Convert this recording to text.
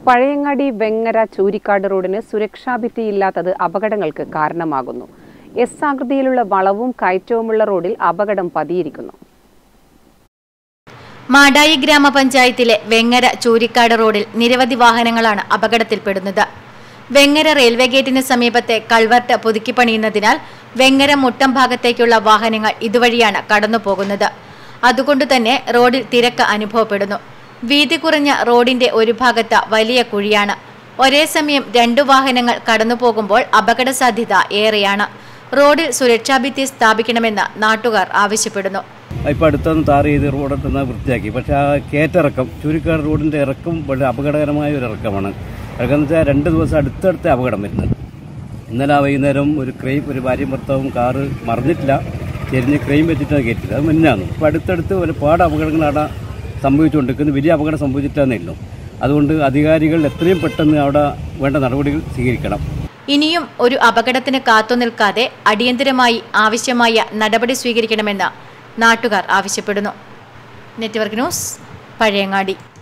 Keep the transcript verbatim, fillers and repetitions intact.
പഴയങ്ങാടി വെങ്ങര ചൂരിക്കാട് റോഡിന് സുരക്ഷാഭിത്തിയില്ലാത്തത് അപകടങ്ങൾക്ക് കാരണമാകുന്നു. എസ് ആകൃതിയിലുള്ള വളവും കയറ്റവുമുള്ള റോഡിൽ അപകടം പതിയിരിക്കുന്നു. മാടായി ഗ്രാമപഞ്ചായത്തിലെ വെങ്ങര ചൂരിക്കാട് റോഡിൽ നിരവധി വാഹനങ്ങളാണ് അപകടത്തിൽപ്പെടുന്നത്. വെങ്ങര റെയിൽവേ ഗേറ്റിന് സമീപത്തെ കൾവർട്ട് പുതുക്കിപ്പണിയുന്നതിനാൽ വെങ്ങര മുട്ടം ഭാഗത്തേക്കുള്ള വാഹനങ്ങൾ ഇതുവഴിയാണ് കടന്നുപോകുന്നത്. അതുകൊണ്ടുതന്നെ റോഡിൽ തിരക്ക് അനുഭവപ്പെടുന്നു. വീതി കുറഞ്ഞ റോഡിന്റെ ഒരു ഭാഗത്ത് വലിയ കുഴിയാണ്. ഒരേ സമയം രണ്ടു വാഹനങ്ങൾ കടന്നുപോകുമ്പോൾ അപകട സാധ്യത ഏറെയാണ്. റോഡിൽ സുരക്ഷാഭിത്തി സ്ഥാപിക്കണമെന്ന് നാട്ടുകാർ ആവശ്യപ്പെടുന്നു. ഇപ്പോൾ അടുത്തൊന്ന് താർ ചെയ്ത് റോഡെത്തുന്ന വൃത്തിയാക്കി. പക്ഷേ ആ കയറ്റിറക്കം ചൂരിക്കാട് റോഡിന്റെ ഇറക്കം വളരെ അപകടകരമായ ഒരു ഇറക്കമാണ്. ഇറക്കം എന്ന് വെച്ചാൽ രണ്ട് ദിവസം അടുത്തടുത്ത് അപകടം വരുന്നത്. ഇന്നലെ വൈകുന്നേരം ഒരു ക്രെയിം ഒരു ഭാര്യയും ഭർത്താവും കാറ് മറിഞ്ഞിട്ടില്ല, ചെരിഞ്ഞ് ക്രെയിം വെച്ചിട്ടാണ് കയറ്റിയത്. അത് മുന്നാണ്. ഇപ്പോൾ അടുത്തടുത്ത് ഒരുപാട് അപകടങ്ങളാണ് സംഭവിച്ചുകൊണ്ടിരിക്കുന്നത്. വലിയ അപകടം സംഭവിച്ചിട്ടാണെന്നല്ലോ. അതുകൊണ്ട് അധികാരികൾ എത്രയും പെട്ടെന്ന് അവിടെ വേണ്ട നടപടികൾ സ്വീകരിക്കണം. ഇനിയും ഒരു അപകടത്തിന് കാത്തുനിൽക്കാതെ അടിയന്തരമായി ആവശ്യമായ നടപടി സ്വീകരിക്കണമെന്ന് നാട്ടുകാർ ആവശ്യപ്പെടുന്നു. Network news, Pazhayangadi.